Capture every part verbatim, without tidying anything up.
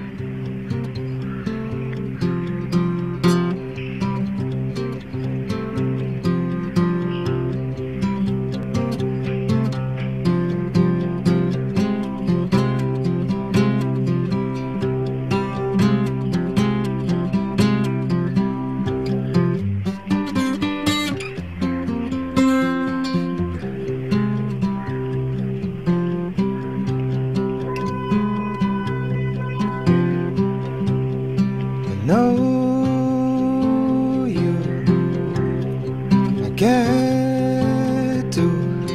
Know you, I get to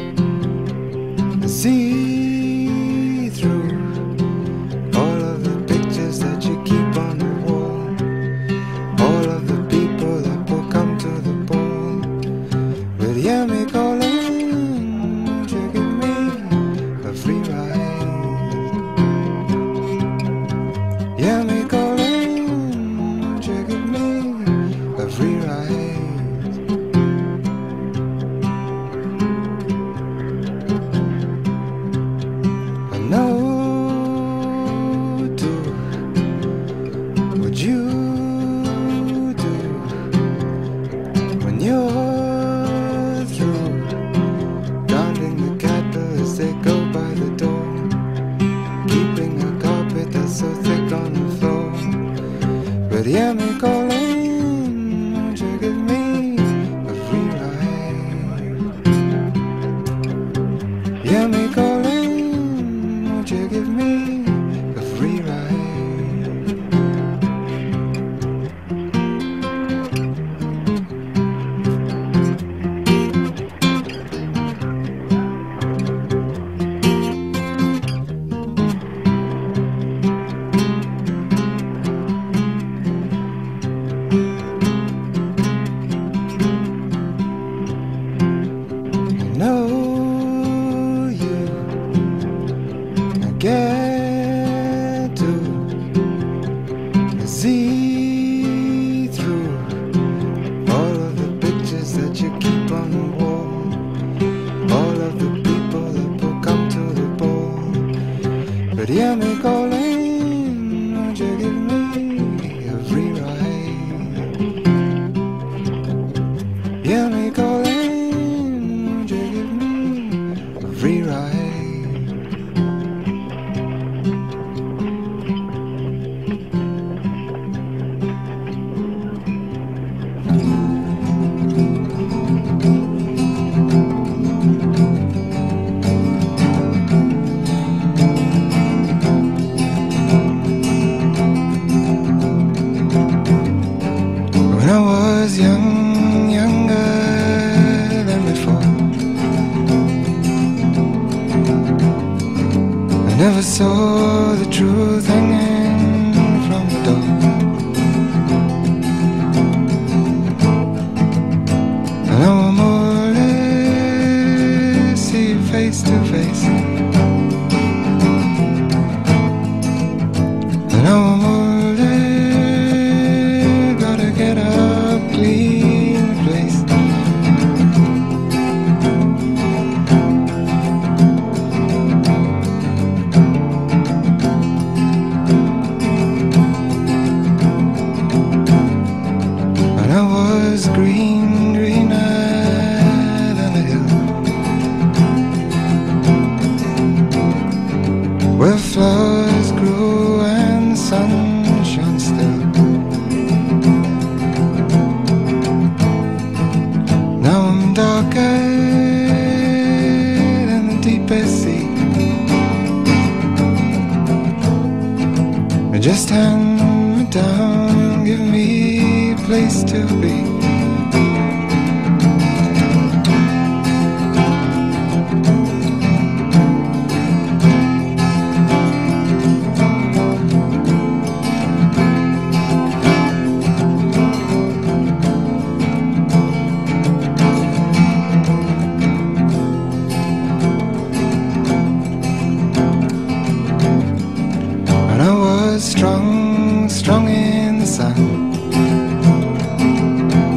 see through all of the pictures that you keep on the wall, all of the people that will come to the ball. But hear me calling, won't you give me a free ride? Hear me calling, free ride. I know too what you do when you're through counting the cattle as they go by the door, keeping a carpet that's so thick on the floor. But hear me calling, give me a free ride. Hear me calling, won't you give me a free ride? Know you, I get to see through all of the pictures that you keep on the wall, all of the people that will come to the ball. But hear me calling, won't you give me a free ride? Hear me calling, free ride. When I was young, younger than before, I never saw the truth hanging from the door. And now I'm more or less see you face to face. And now I'm more or less gotta get up, clean the place. Green, greener than the hill, where flowers grew and the sun shone still. Now I'm darker than the deepest sea. Just hand me down, give me a place to be. Strong, strong in the sun.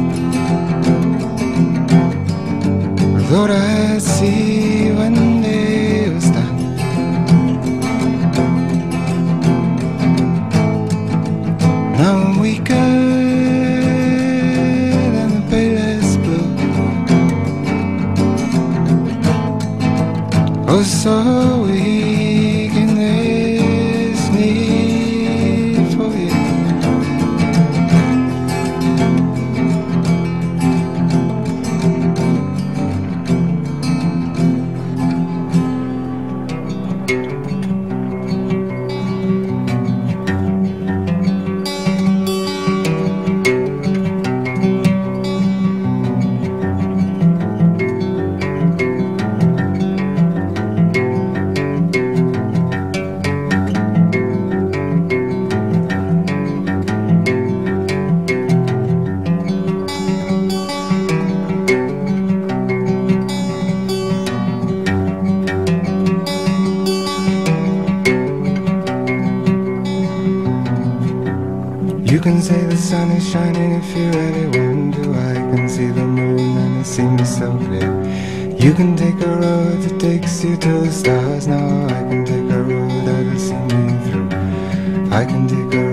You can say the sun is shining if you really want to. I can see the moon and it seems so clear. You can take a road that takes you to the stars. Now I can take a road that'll see me through. I can take a